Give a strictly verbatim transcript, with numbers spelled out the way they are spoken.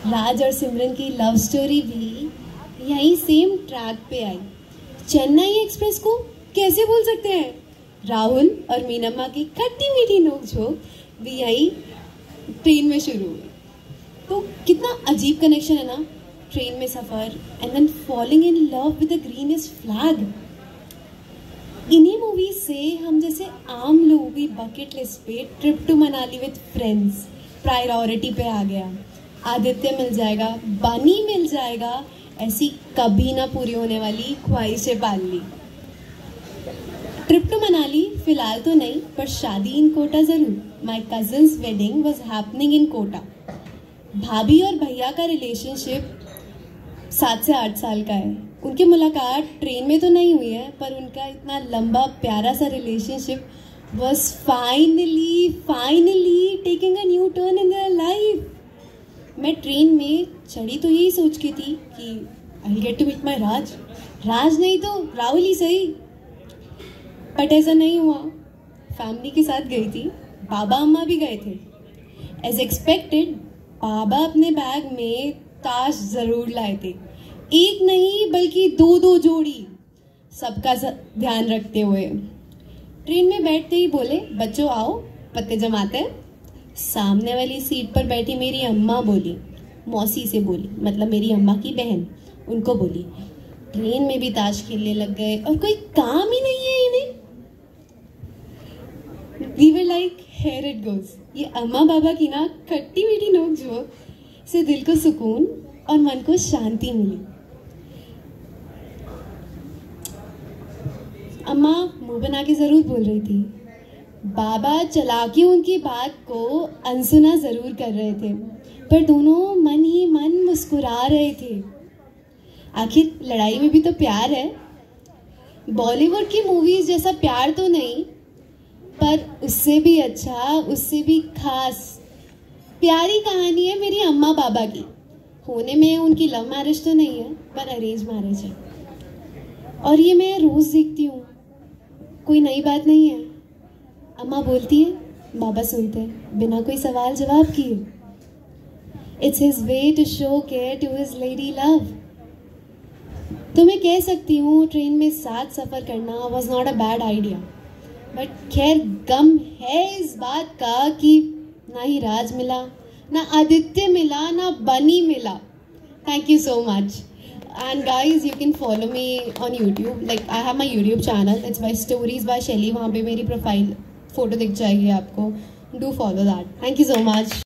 राज और सिमरन की love story भी यही सेम ट्रैक पे आई। चेन्नई एक्सप्रेस को कैसे भूल सकते हैं? राहुल और मीनम्मा की खट्टी मीठी नोकझोंक भी यही ट्रेन में शुरू हुई। तो कितना अजीब कनेक्शन है ना, ट्रेन में सफर and then falling in love with the greenest flag. इन्हीं मूवीज से हम जैसे आम लोगों की बकेट लिस्ट पे trip to Manali with friends priority पे आ गया। आदित्य मिल जाएगा, बनी मिल जाएगा, ऐसी कभी ना पूरी होने वाली ख्वाहिशें पाल ली। ट्रिप टू मनाली फिलहाल तो नहीं, पर शादी इन कोटा जरूर। My cousin's wedding was happening in Kota. भाभी और भैया का रिलेशनशिप सात से आठ साल का है। उनकी मुलाकात ट्रेन में तो नहीं हुई है, पर उनका इतना लंबा प्यारा सा relationship was finally finally taking a new turn in their life. मैं ट्रेन में चढ़ी तो यही सोच के थी कि I get to meet my Raj Raj नहीं तो राहुल ही सही, बट ऐसा नहीं हुआ। फैमिली के साथ गई थी, बाबा अम्मा भी गए थे। एज एक्सपेक्टेड बाबा अपने बैग में ताश जरूर लाए थे, एक नहीं बल्कि दो दो जोड़ी, सबका ध्यान रखते हुए। ट्रेन में बैठते ही बोले, बच्चों आओ पत्ते जमाते हैं। सामने वाली सीट पर बैठी मेरी अम्मा बोली, मौसी से बोली, मतलब मेरी अम्मा की बहन, उनको बोली, ट्रेन में भी ताश खेलने लग गए और कोई काम ही नहीं है इन्हें। We were like, here it goes। ये अम्मा बाबा की ना खट्टी मीठी नोकझोंक से दिल को सुकून और मन को शांति मिली। अम्मा मुंह बना के जरूर बोल रही थी, बाबा चालाकी उनकी बात को अनसुना जरूर कर रहे थे, पर दोनों मन ही मन मुस्कुरा रहे थे। आखिर लड़ाई में भी तो प्यार है। बॉलीवुड की मूवीज जैसा प्यार तो नहीं, पर उससे भी अच्छा, उससे भी खास प्यारी कहानी है मेरी अम्मा बाबा की। होने में उनकी लव मैरिज तो नहीं है, पर अरेंज मैरिज है, और ये मैं रोज देखती हूँ, कोई नई बात नहीं है। अम्मा बोलती है, बाबा सुनते हैं बिना कोई सवाल जवाब किए। It's his way to show care to his lady love. तो मैं कह सकती हूँ ट्रेन में साथ सफर करना was not a bad idea, but खैर गम है इस बात का कि ना ही राज मिला, ना आदित्य मिला, ना बनी मिला। Thank you so much and guys, you can follow me on YouTube. Like I have my YouTube channel, it's by stories by Shaily. वहाँ पे मेरी प्रोफाइल फोटो दिख जाएगी आपको। Do follow that. Thank you so much.